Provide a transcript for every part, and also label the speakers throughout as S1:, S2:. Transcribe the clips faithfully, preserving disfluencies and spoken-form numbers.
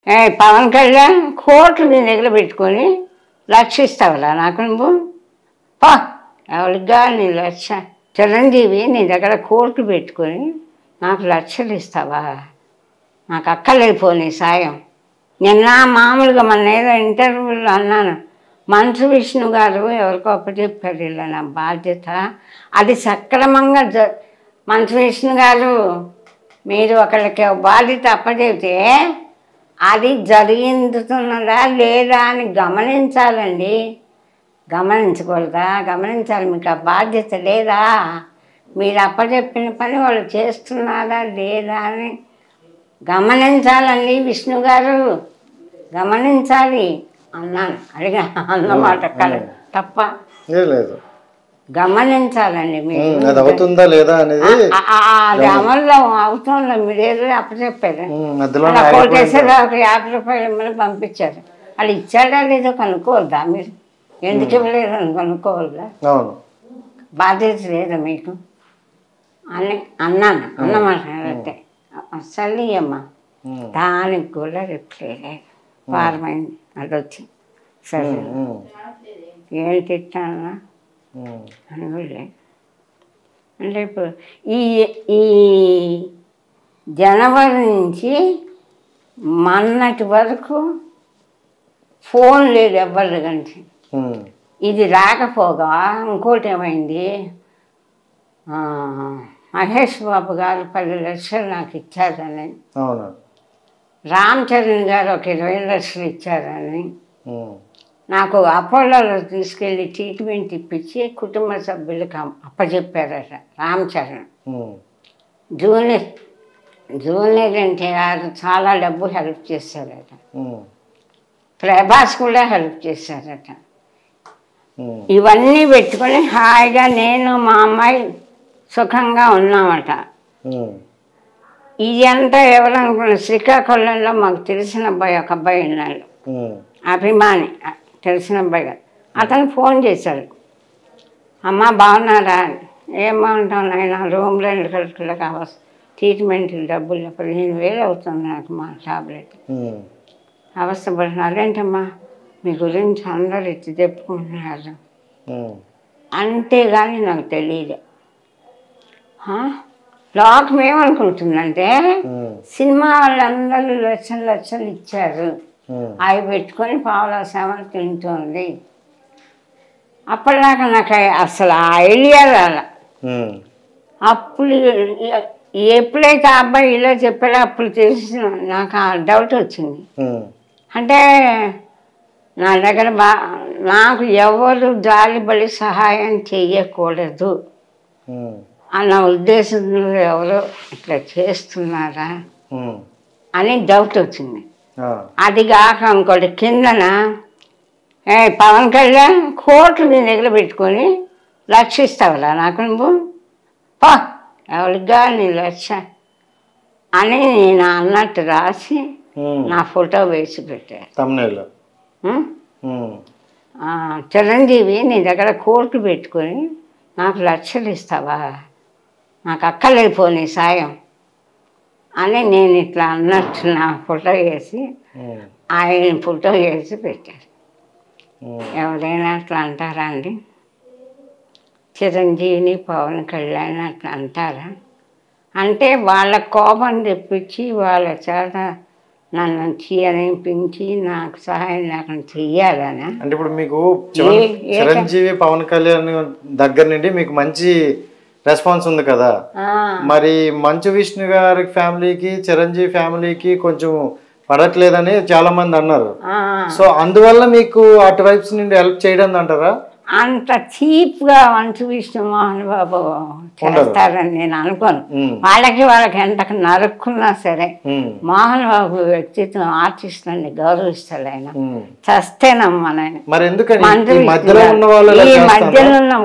S1: ఏ పవన్ కళ్యాణ్ కోట్లు నీ దగ్గర పెట్టుకొని లక్ష ఇస్తావురా నాకు నువ్వు పా ఎవరిగా నీ లక్ష చిరంజీవి నీ దగ్గర కోట్లు పెట్టుకొని నాకు లక్షలు ఇస్తావా నాకు అక్కర్లేకపోనీ సాయం నిన్న మామూలుగా మన ఏదో ఇంటర్వ్యూలో అన్నాను మంచు విష్ణు గారు ఎవరికో అప్పచెప్పారు ఇలా నా బాధ్యత అది సక్రమంగా జ మంచు విష్ణు గారు మీరు ఒకరికి బాధ్యత అప్పచెప్తే అది జరుగుతున్నదా లేదా అని గమనించాలండి గమనించకూడదా గమనించాలి మీకు ఆ బాధ్యత లేదా మీరు అప్పచెప్పిన పని వాళ్ళు చేస్తున్నారా లేదా అని గమనించాలండి విష్ణు గారు గమనించాలి అన్నాను అడిగా అన్నమాట కదా తప్ప
S2: లేదు
S1: గమనించాలండి మీరు
S2: అది అవుతుందా లేదా అనేది
S1: అది అమల్లో అవుతుందా మీరు ఏదో అప్పచెప్పారు కోటేశ్వర ఒక యాభై రూపాయలు ఇమ్మని పంపించారు వాళ్ళు ఇచ్చాడా లేదో కనుక్కోవద్దా మీరు ఎందుకు ఇవ్వలేదని కనుక్కోవద్దా బాధ్యత లేదా మీకు అని అన్నాను అన్నమాట అంటే అసలు అమ్మా దానికి కూడా రిప్లై లేదు వారమైంది అది వచ్చి సరే ఏం తిట్టానా అని కూడా అంటే ఇప్పుడు ఈ ఈ జనవరి నుంచి మొన్నటి వరకు ఫోన్ లేదు ఎవ్వరి కంటే ఇది రాకపోగా ఇంకోటి ఏమైంది మహేష్ బాబు గారు పది లక్షలు నాకు ఇచ్చారని రామ్ చరణ్ గారు ఒక ఇరవై లక్షలు ఇచ్చారని నాకు అపోలోలో తీసుకెళ్ళి ట్రీట్మెంట్ ఇప్పించి కుటుంబ సభ్యులకు అప్పచెప్పారట రామ్ చరణ్ జూనియర్ జూనియర్ ఎన్టీఆర్ చాలా డబ్బు హెల్ప్ చేశారట ప్రభాస్ కూడా హెల్ప్ చేశారట ఇవన్నీ పెట్టుకొని హాయిగా నేను మా అమ్మాయి సుఖంగా ఉన్నామట ఇది అంతా ఎవరనుకున్న శ్రీకాకుళంలో మాకు తెలిసిన అబ్బాయి ఒక అబ్బాయి ఉన్నాడు అభిమాని తెలిసిన అబ్బాయి గారు అతను ఫోన్ చేశాడు అమ్మ బాగున్నారా ఏం బాగుంటాం నాయన రూమ్ రెండు ఖర్చులకు అవసరం ట్రీట్మెంట్ డబ్బులు పదిహేను వేలు అవుతుంది నాకు మా టాబ్లెట్ అవస్థ పడుతుంది అదేంటమ్మా మీ గురించి అందరు ఎత్తి చెప్పుకుంటున్నారు అంతేగాని నాకు తెలియదు లోకం ఏమనుకుంటుందంటే సినిమా వాళ్ళందరూ లక్షలు లక్షలు ఇచ్చారు అవి పెట్టుకొని పావలా శ్యామల తింటుంది అప్పటిదాకా నాకు అసలు ఐడియా రాల అప్పుడు ఎప్పుడైతే ఆ అబ్బాయి ఇలా చెప్పాడో అప్పుడు తెలిసి నాకు ఆ డౌట్ వచ్చింది అంటే నా దగ్గర బా నాకు ఎవరు జాలిబడి సహాయం చెయ్యకూడదు అన్న ఉద్దేశంలో ఎవరో ఇట్లా చేస్తున్నారా అని డౌట్ వచ్చింది అది కాక ఇంకోటి కిందన ఏ పవన్ కళ్యాణ్ కోట్లు నీ దగ్గర పెట్టుకొని లక్ష ఇస్తావురా నాకు నువ్వు పా ఎవరిగా నీ లక్ష అని నేను అన్నట్టు రాసి నా ఫోటో వేసి పెట్టారు చిరంజీవి నీ దగ్గర కోట్లు పెట్టుకొని నాకు లక్షలు ఇస్తావా నాకు అక్కర్లేకపోనీ సాయం అని నేను ఇట్లా అన్నట్టు నా ఫోటో వేసి ఆయన ఫోటో వేసి పెట్టారు ఎవరైనా అట్లా అంటారా అండి చిరంజీవిని పవన్ కళ్యాణ్ అట్లా అంటారా అంటే వాళ్ళ కోపం తెప్పించి వాళ్ళ చేత నన్ను చీరనిపించి నాకు సహాయం లేకుండా చెయ్యాలని
S2: అంటే ఇప్పుడు మీకు చిరంజీవి పవన్ కళ్యాణ్ దగ్గర నుండి మీకు మంచి రెస్పాన్స్ ఉంది కదా మరి మంచు విష్ణు గారి ఫ్యామిలీకి చిరంజీవి ఫ్యామిలీకి కొంచెం పడట్లేదని చాలా మంది అన్నారు సో అందువల్ల మీకు అటువైపు నుండి హెల్ప్ చేయడం అంటారా
S1: అంత చీప్ గా మంచు విష్ణు మోహన్ బాబు చేస్తారని నేను అనుకోను వాళ్ళకి వాళ్ళకి ఎంతకు నరుక్కున్నా సరే మోహన్ బాబు వ్యక్తిత్వం ఆర్టిస్ట్ అని గౌరవిస్తాడు ఆయన చస్తేనమ్మా ఈ మధ్యలో ఉన్న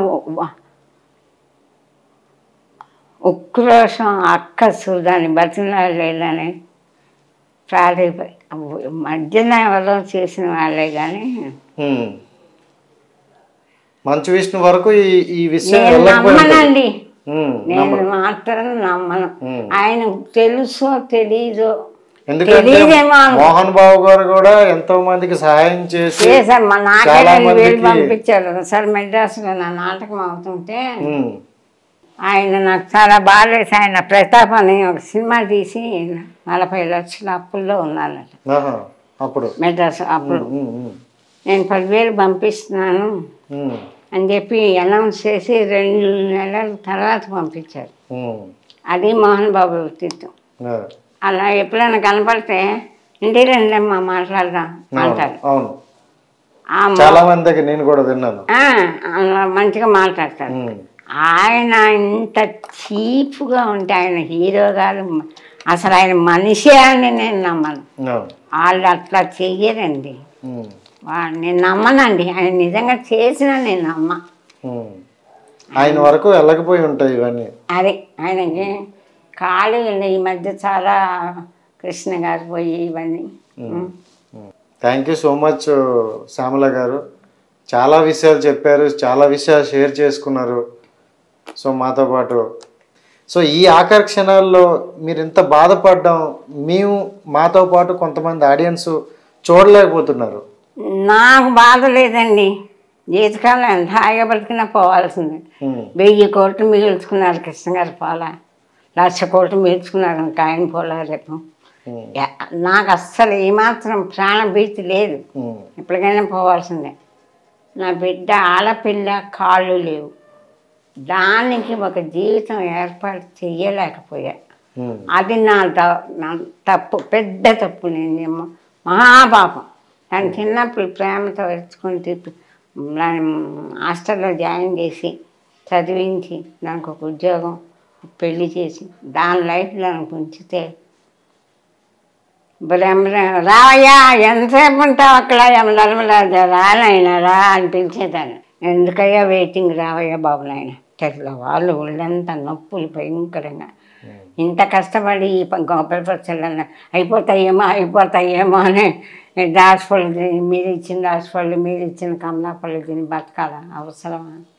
S1: ఉక్రోషం అక్కసు దాన్ని బతిలాడలేదని ప్రారంభ మధ్యన ఎవరో చేసిన వాళ్ళే కానీ
S2: మంచు విష్ణు వరకు ఈ విషయం
S1: నమ్మనండి నేను మాత్రం నమ్మను ఆయన తెలుసో తెలీదో
S2: ఎందుకంటే మోహన్ బాబు గారు కూడా ఎంతో మందికి సహాయం చేసి
S1: సార్ మా నాటకాలు వేలు పంపించారు సార్. మెడ్రాస్లో నా నాటకం అవుతుంటే ఆయన నాకు చాలా బాధేసి ఆయన ప్రతాప్ అని ఒక సినిమా తీసి నలభై లక్షల అప్పుల్లో ఉన్నారట
S2: అప్పుడు
S1: మెడ్రాస్. అప్పుడు నేను పదివేలు పంపిస్తున్నాను అని చెప్పి అనౌన్స్ చేసి రెండు నెలల తర్వాత పంపించారు. అది మోహన్ బాబు వ్యక్తిత్వం. అలా ఎప్పుడైనా కనపడితే ఇంటి రెండమ్మా మాట్లాడదాం అంటారు.
S2: చాలా మంది దగ్గర నేను కూడా విన్నాను.
S1: అలా మంచిగా మాట్లాడతారు. ఆయన ఇంత చీప్గా ఉంటే ఆయన హీరో గారు అసలు ఆయన మనిషే అని నేను నమ్మను. వాళ్ళు అట్లా చెయ్యరండి. నేను నమ్మనండి. ఆయన నిజంగా చేసినా నేను నమ్మ.
S2: ఆయన వరకు వెళ్ళకపోయి ఉంటాయి ఇవన్నీ.
S1: అదే ఆయనకి ఖాళీ ఈ మధ్య చాలా కృష్ణ గారు పోయి ఇవన్నీ.
S2: Thank you so much Shyamala గారు. చాలా విషయాలు చెప్పారు, చాలా విషయాలు షేర్ చేసుకున్నారు సో మాతో పాటు. సో ఈ ఆఖరి క్షణాల్లో మీరు ఇంత బాధపడ్డాం మేము మాతో పాటు కొంతమంది ఆడియన్స్ చూడలేకపోతున్నారు.
S1: నాకు బాధ లేదండి. జీవితకాలం ఎంత హాయిగా బతికినా పోవాల్సింది. వెయ్యి కోట్లు మిగుల్చుకున్నారు కృష్ణ గారు పోలా, లక్ష కోట్లు మిగుల్చుకున్నారు ఇంకా ఆయన పోలా రేపు. నాకు అస్సలు ఏమాత్రం ప్రాణభీతి లేదు. ఎప్పటికైనా పోవాల్సిందే. నా బిడ్డ ఆడపిల్ల కాళ్ళు లేవు, దానికి ఒక జీవితం ఏర్పాటు చెయ్యలేకపోయా. అది నా నా తప్పు, పెద్ద తప్పు. నేను మహాపాపం. తను చిన్నప్పుడు ప్రేమతో ఎత్తుకొని తిప్పి హాస్టల్లో జాయిన్ చేసి చదివించి దానికి ఒక ఉద్యోగం పెళ్లి చేసి దాని లైఫ్లో ఉంచితే రావయ్యా ఎంతసేపు ఉంటావు అక్కడ నలమరాజా రానైనా రా అని పిలిచేదాన్ని. ఎందుకయ్యా వెయిటింగ్ రావయ్యా బాబు నాయన. తెల్ల వాళ్ళు ఒళ్ళంతా నొప్పులు భయంకరంగా. ఇంత కష్టపడి ఈ గొప్పల పచ్చళ్ళ అయిపోతాయేమో అయిపోతాయేమో అని దాచిపళ్ళు తిని మీరు ఇచ్చిన దాచిపళ్ళు మీరు ఇచ్చిన కమలాపళ్ళు తిని బతకాల అవసరమా?